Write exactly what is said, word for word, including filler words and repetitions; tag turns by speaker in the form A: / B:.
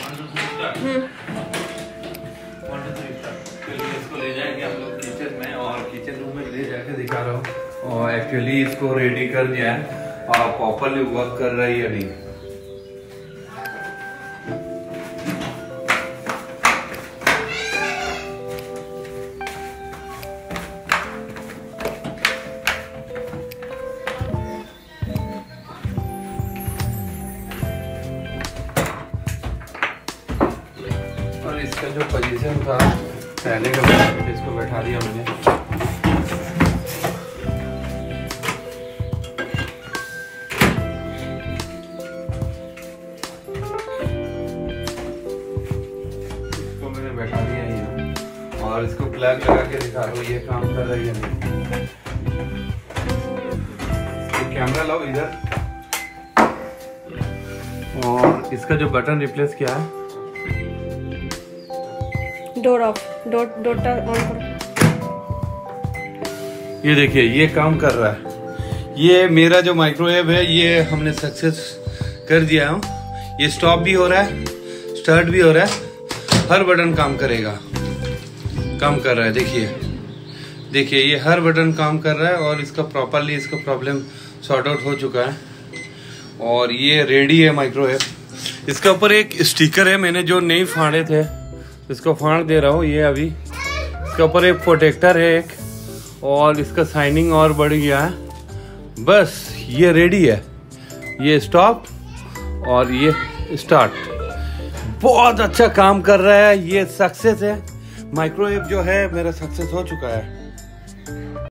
A: इसको ले जाएंगे हम लोग किचन में, और किचन रूम में ले जाके दिखा रहा हूँ और एक्चुअली इसको रेडी कर दिया है और प्रॉपरली वर्क कर रही है नहीं। और इसका जो पोजीशन था पहले का, इसको बैठा दिया मैंने। इसको मैंने बैठा दिया यहाँ और इसको प्लग लगा के दिखा रहा हूँ ये काम कर रही है नहीं। कैमरा लाओ इधर, और इसका जो बटन रिप्लेस किया है,
B: door off, door door on करो।
A: ये देखिए ये काम कर रहा है। ये मेरा जो माइक्रोवेव है ये हमने सक्सेस कर दिया है। ये स्टॉप भी हो रहा है, स्टार्ट भी हो रहा है, हर बटन काम करेगा, काम कर रहा है। देखिए देखिए ये हर बटन काम कर रहा है और इसका प्रॉपरली इसका प्रॉब्लम सॉर्ट आउट हो चुका है और ये रेडी है माइक्रोवेव। इसके ऊपर एक स्टिकर है, मैंने जो नहीं फाड़े थे इसको फाड़ दे रहा हूँ ये अभी। इसके ऊपर एक प्रोटेक्टर है एक, और इसका साइनिंग और बढ़ गया है। बस ये रेडी है, ये स्टॉप और ये स्टार्ट। बहुत अच्छा काम कर रहा है, ये सक्सेस है। माइक्रोवेव जो है मेरा सक्सेस हो चुका है।